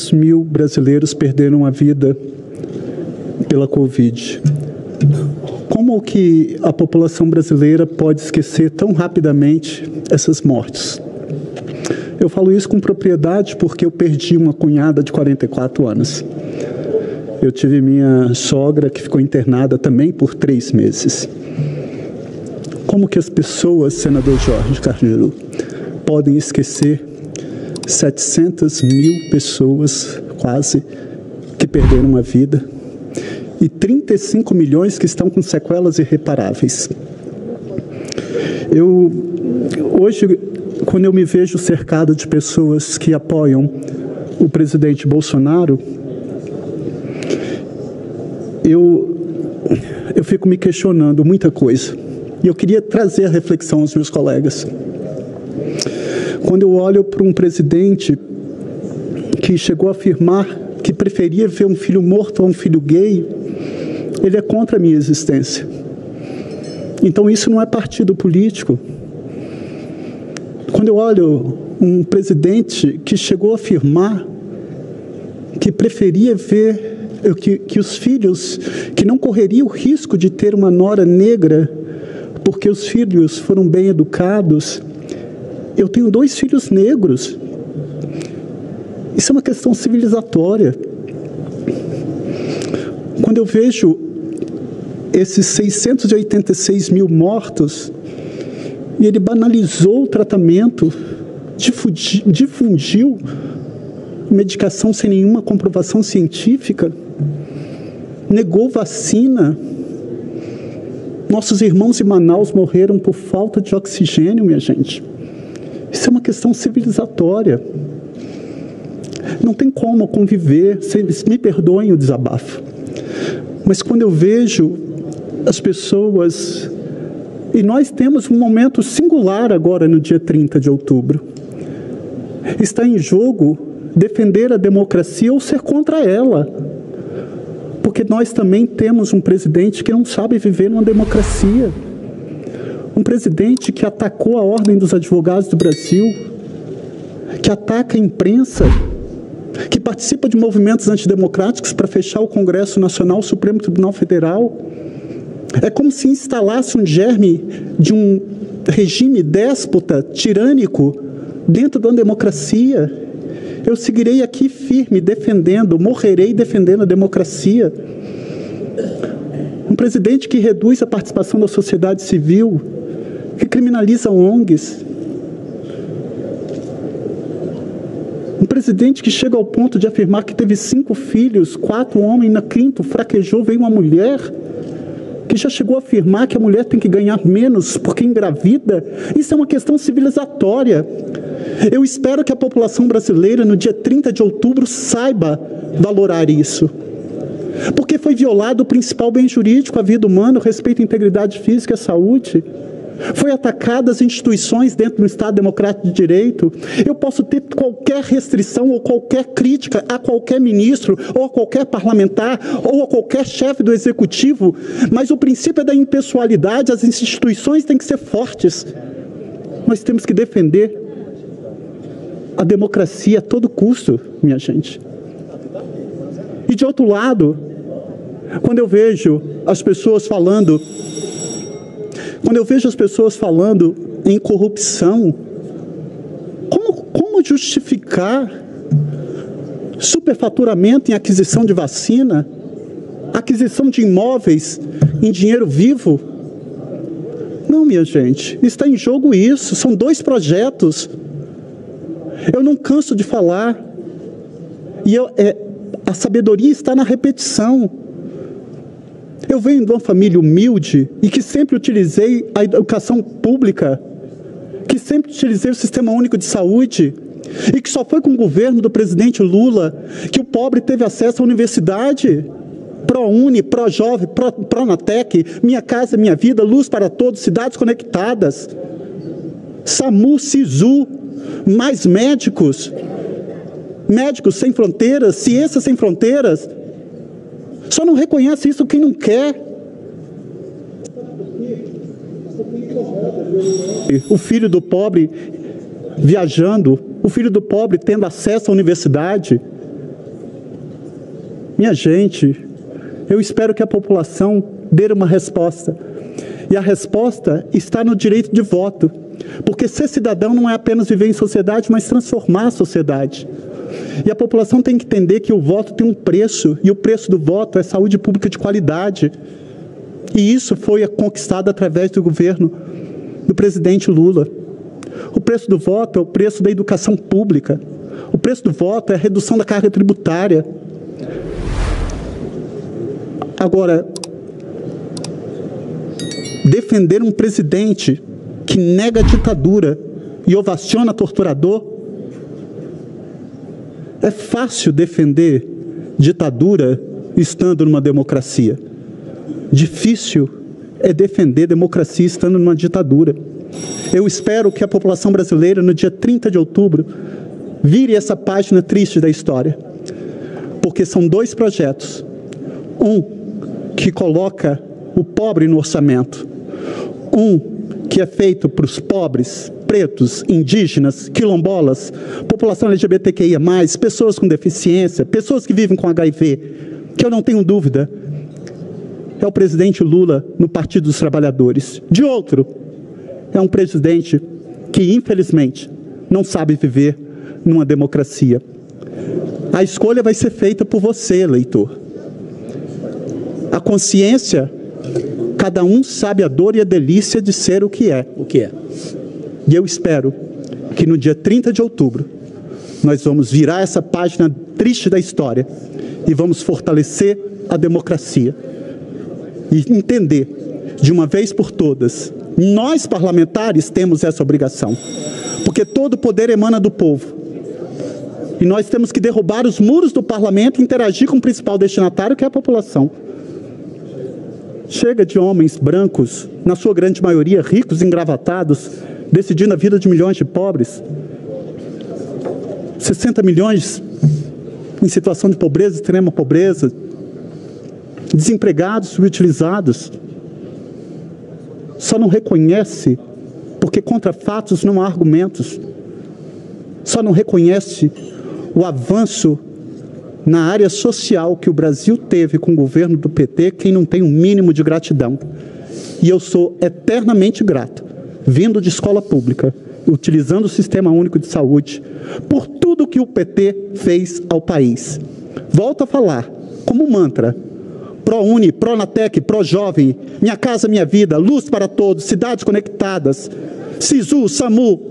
mil brasileiros perderam a vida pela Covid. Como que a população brasileira pode esquecer tão rapidamente essas mortes? Eu falo isso com propriedade porque eu perdi uma cunhada de 44 anos. Eu tive minha sogra que ficou internada também por 3 meses. Como que as pessoas, senador Jorge Carneiro, podem esquecer 700 mil pessoas, quase, que perderam a vida e 35 milhões que estão com sequelas irreparáveis? Hoje, quando eu me vejo cercado de pessoas que apoiam o presidente Bolsonaro, eu fico me questionando muita coisa. E eu queria trazer a reflexão aos meus colegas. Quando eu olho para um presidente que chegou a afirmar que preferia ver um filho morto a um filho gay, ele é contra a minha existência. Então isso não é partido político. Quando eu olho um presidente que chegou a afirmar que preferia ver que os filhos, que não correria o risco de ter uma nora negra, porque os filhos foram bem educados. Eu tenho 2 filhos negros. Isso é uma questão civilizatória. Quando eu vejo esses 686 mil mortos, e ele banalizou o tratamento, difundiu medicação sem nenhuma comprovação científica, negou vacina. Nossos irmãos em Manaus morreram por falta de oxigênio, minha gente. Isso é uma questão civilizatória. Não tem como conviver, me perdoem o desabafo, mas quando eu vejo as pessoas, e nós temos um momento singular agora no dia 30 de outubro, está em jogo defender a democracia ou ser contra ela, porque nós também temos um presidente que não sabe viver numa democracia, um presidente que atacou a Ordem dos Advogados do Brasil, que ataca a imprensa, que participa de movimentos antidemocráticos para fechar o Congresso Nacional, o Supremo Tribunal Federal. É como se instalasse um germe de um regime déspota, tirânico, dentro da democracia. Eu seguirei aqui firme, defendendo, morrerei defendendo a democracia. Um presidente que reduz a participação da sociedade civil, que criminaliza ONGs. Um presidente que chega ao ponto de afirmar que teve 5 filhos, 4 homens, na 5º fraquejou, veio uma mulher, que já chegou a afirmar que a mulher tem que ganhar menos porque engravida. Isso é uma questão civilizatória. Eu espero que a população brasileira, no dia 30 de outubro, saiba valorar isso. Porque foi violado o principal bem jurídico, a vida humana, o respeito à integridade física e à saúde. Foi atacadas as instituições dentro do Estado Democrático de Direito. Eu posso ter qualquer restrição ou qualquer crítica a qualquer ministro, ou a qualquer parlamentar, ou a qualquer chefe do Executivo, mas o princípio é da impessoalidade, as instituições têm que ser fortes. Nós temos que defender a democracia a todo custo, minha gente. E de outro lado, quando eu vejo as pessoas falando em corrupção, como justificar superfaturamento em aquisição de vacina, aquisição de imóveis em dinheiro vivo? Não, minha gente, está em jogo isso, são 2 projetos. Eu não canso de falar, e a sabedoria está na repetição. Eu venho de uma família humilde e que sempre utilizei a educação pública, que sempre utilizei o Sistema Único de Saúde, e que só foi com o governo do presidente Lula que o pobre teve acesso à universidade. ProUni, ProJovem, Pronatec, Minha Casa Minha Vida, Luz para Todos, Cidades Conectadas, SAMU, SISU, mais médicos, Médicos Sem Fronteiras, Ciência Sem Fronteiras. Só não reconhece isso quem não quer. O filho do pobre viajando, o filho do pobre tendo acesso à universidade. Minha gente, eu espero que a população dê uma resposta. E a resposta está no direito de voto. Porque ser cidadão não é apenas viver em sociedade, mas transformar a sociedade. E a população tem que entender que o voto tem um preço, e o preço do voto é saúde pública de qualidade. E isso foi conquistado através do governo do presidente Lula. O preço do voto é o preço da educação pública. O preço do voto é a redução da carga tributária. Agora, defender um presidente que nega a ditadura e ovaciona torturador, é fácil defender ditadura estando numa democracia. Difícil é defender democracia estando numa ditadura. Eu espero que a população brasileira, no dia 30 de outubro, vire essa página triste da história. Porque são dois projetos. Um que coloca o pobre no orçamento. Um que é feito para os pobres, pretos, indígenas, quilombolas, população LGBTQIA+, pessoas com deficiência, pessoas que vivem com HIV, que eu não tenho dúvida, é o presidente Lula no Partido dos Trabalhadores. De outro, é um presidente que, infelizmente, não sabe viver numa democracia. A escolha vai ser feita por você, eleitor. A consciência, cada um sabe a dor e a delícia de ser o que é. O que é? E eu espero que no dia 30 de outubro nós vamos virar essa página triste da história e vamos fortalecer a democracia. E entender, de uma vez por todas, nós parlamentares temos essa obrigação. Porque todo poder emana do povo. E nós temos que derrubar os muros do parlamento e interagir com o principal destinatário, que é a população. Chega de homens brancos, na sua grande maioria ricos, engravatados, decidindo a vida de milhões de pobres. 60 milhões em situação de pobreza, extrema pobreza, desempregados, subutilizados. Só não reconhece, porque contra fatos não há argumentos. Só não reconhece o avanço na área social que o Brasil teve com o governo do PT, quem não tem um mínimo de gratidão. E eu sou eternamente grato, vindo de escola pública, utilizando o Sistema Único de Saúde, por tudo que o PT fez ao país. Volto a falar, como mantra: ProUni, Pronatec, ProJovem, Minha Casa Minha Vida, Luz para Todos, Cidades Conectadas, SISU, SAMU.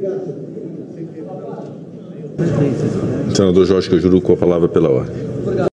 Senador Jorge Cajuru, com a palavra pela ordem.